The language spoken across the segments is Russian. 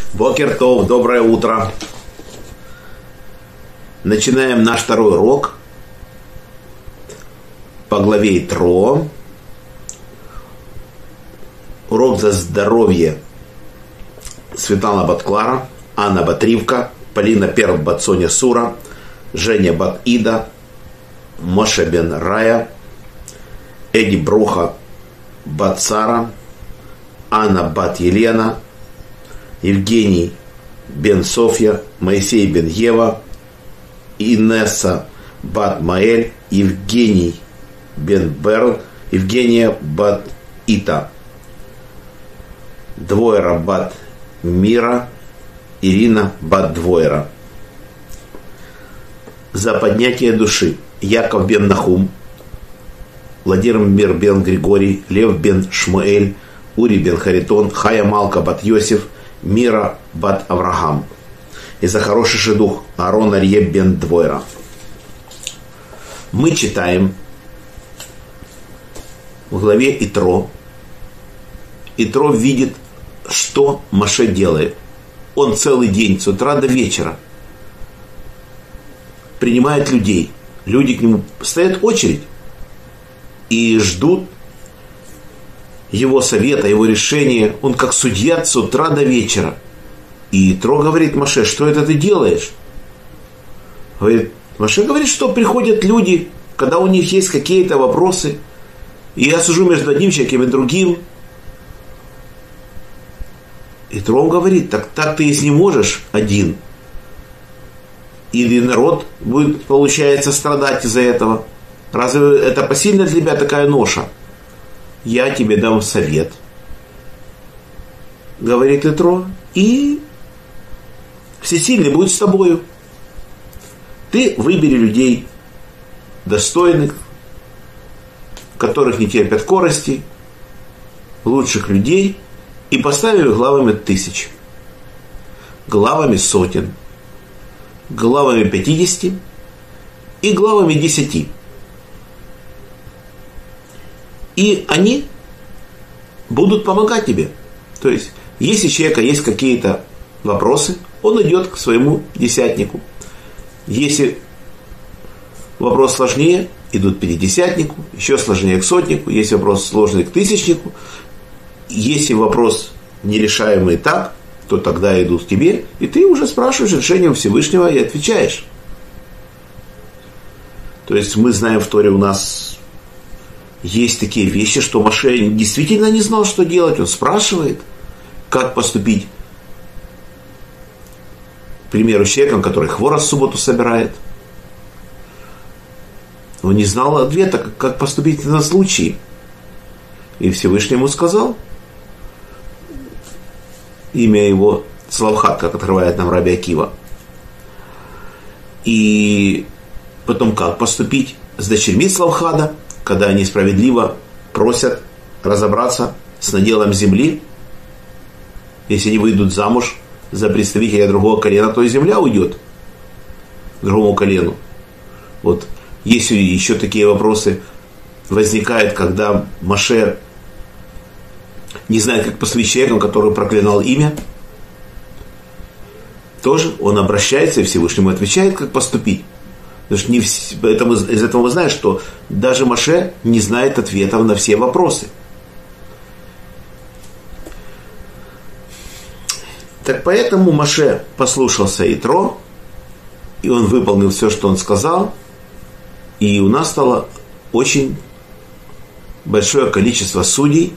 Бокер Тов, доброе утро. Начинаем наш второй урок по главе Итро. Урок за здоровье Светлана Батклара, Анна Батривка, Полина Перл Бат Соня Сура, Женя Бат Ида, Моше Бен Рая, Эдди Бруха Бат Сара, Анна Бат Елена, Евгений Бен Софья, Моисей Бен Ева, Инесса Бат Маэль, Евгений Бен Берл, Евгения Бат Ита, Двойра Бат Мира, Ирина Бат Двойра. За поднятие души Яков Бен Нахум, Владимир Бен Григорий, Лев Бен Шмуэль, Ури Бен Харитон, Хая Малка Бат Йосиф, Мира Бат Авраам. И за хороший дух Аарон Арье Бен Двойра. Мы читаем в главе Итро. Итро видит, что Моше делает. Он целый день, с утра до вечера, принимает людей. Люди к нему стоят в очередь и ждут его совета, его решения. Он как судья с утра до вечера. И Итро говорит Моше: что это ты делаешь? Моше говорит, что приходят люди, когда у них есть какие-то вопросы, и я сужу между одним человеком и другим. И Итро говорит: так ты если не можешь один, или народ будет, получается, страдать из-за этого. Разве это посильно для тебя такая ноша? Я тебе дам совет, говорит Итро, и всесильный будет с тобою. Ты выбери людей достойных, которых не терпят корости, лучших людей, и поставь их главами 1000, главами сотен, главами 50 и главами 10. И они будут помогать тебе. То есть, если у человека есть какие-то вопросы, он идет к своему десятнику. Если вопрос сложнее, идут к пятидесятнику, еще сложнее к сотнику, если вопрос сложный, к тысячнику. Если вопрос нерешаемый так, то тогда идут к тебе, и ты уже спрашиваешь решение Всевышнего и отвечаешь. То есть мы знаем, в Торе у нас есть такие вещи, что Моше действительно не знал, что делать. Он спрашивает, как поступить, к примеру, с человеком, который хворост в субботу собирает. Он не знал ответа, как поступить в этом случае. И Всевышний ему сказал. Имя его Славхат, как открывает нам Раби Акива. И потом, как поступить с дочерьми Славхада, когда они справедливо просят разобраться с наделом земли. Если они выйдут замуж за представителя другого колена, то и земля уйдет другому колену. Вот если еще такие вопросы возникают, когда Моше не знает, как поступить с человеком, который проклинал имя, тоже он обращается и Всевышнему отвечает, как поступить. Потому что из этого мы знаем, что даже Моше не знает ответов на все вопросы. Так поэтому Моше послушался Итро, и он выполнил все, что он сказал, и у нас стало очень большое количество судей.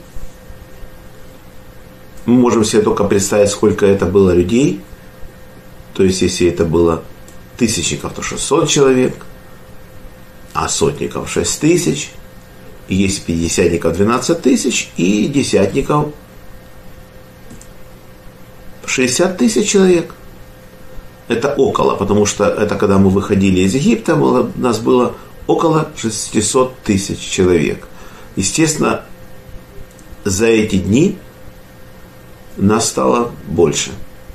Мы можем себе только представить, сколько это было людей. То есть, если это было тысячников, то 600 человек, а сотников 6000, и если пятидесятников 12 тысяч, и десятников 60 тысяч человек. Это около, потому что это когда мы выходили из Египта, у нас было около 600 тысяч человек. Естественно, за эти дни нас стало больше.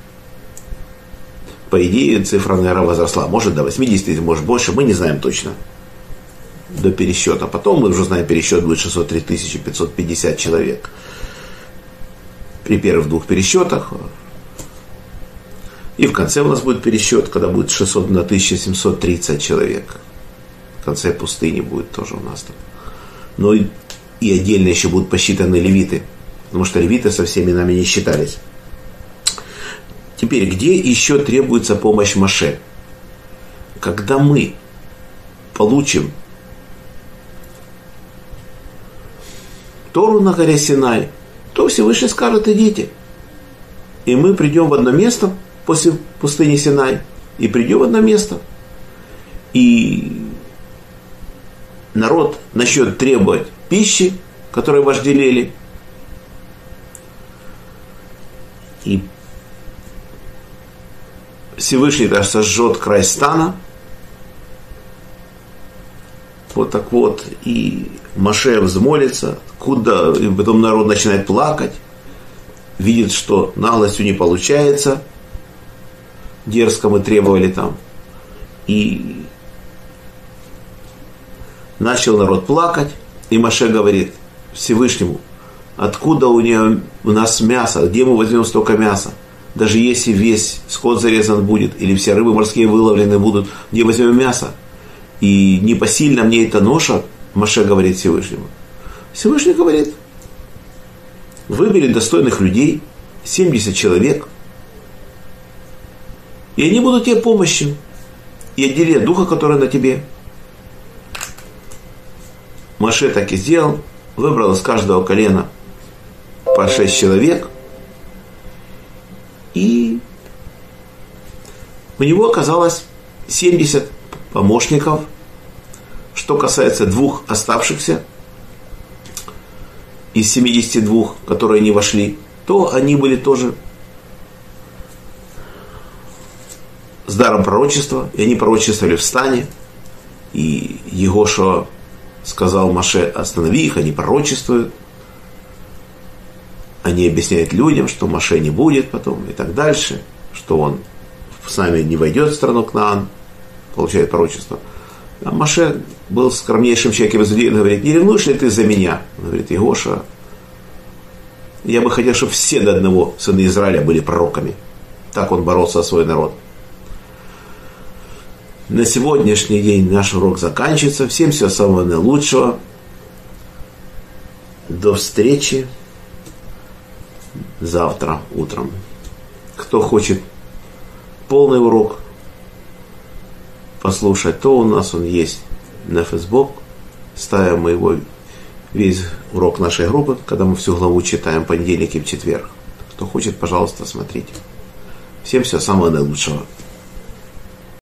По идее, цифра, наверное, возросла. Может, до 80 тысяч, может, больше. Мы не знаем точно. До пересчета. Потом мы уже знаем, пересчет будет 603 550 человек. При первых 2 пересчетах И в конце у нас будет пересчет, когда будет 600 на 1730 человек. В конце пустыни будет тоже у нас там. Но и отдельно еще будут посчитаны левиты. Потому что левиты со всеми нами не считались. Теперь, где еще требуется помощь Моше? Когда мы получим Тору на горе Синай, то Всевышний скажет: идите. И мы придем в одно место после пустыни Синай. И придем в одно место. И народ начнет требовать пищи, которую вожделели. И Всевышний даже сожжет край стана. Вот так вот. И Моше взмолится, куда, и потом народ начинает плакать, видит, что наглостью не получается, дерзко мы требовали там. И начал народ плакать, и Моше говорит Всевышнему: откуда у нас мясо, где мы возьмем столько мяса? Даже если весь скот зарезан будет, или все рыбы морские выловлены будут, где возьмем мясо? И непосильно мне эта ноша, Моше говорит Всевышнему. Всевышний говорит: выбери достойных людей, 70 человек, и они будут тебе помощью, и отдели от духа, который на тебе. Моше так и сделал, выбрал из каждого колена по 6 человек, и у него оказалось 70 помощников. Что касается 2 оставшихся из 72, которые не вошли, то они были тоже с даром пророчества, и они пророчествовали в стане. И Егошуа сказал Моше: останови их, они пророчествуют. Они объясняют людям, что Моше не будет потом и так дальше, что он с нами не войдет в страну Кнаан, получает пророчество. А Моше был скромнейшим человеком из людей, он говорит: не ревнуешь ли ты за меня? Он говорит: Егоша, я бы хотел, чтобы все до одного сыны Израиля были пророками. Так он боролся за свой народ. На сегодняшний день наш урок заканчивается. Всем всего самого наилучшего. До встречи завтра утром. Кто хочет полный урок послушать, то у нас он есть на Facebook. Ставим мы его, весь урок нашей группы, когда мы всю главу читаем в понедельник и в четверг. Кто хочет, пожалуйста, смотрите. Всем всего самого наилучшего.